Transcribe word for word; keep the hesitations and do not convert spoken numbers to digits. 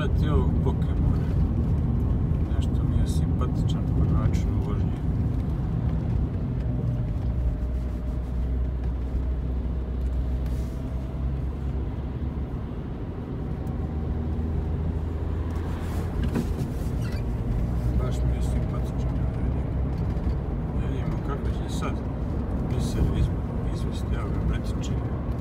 gledati ovog Pokemona. Nešto mi je simpatičan po načinu vožnje. Baš mi je simpatičan. Vidimo kako će sad biser izvesti, evo ga pretiče.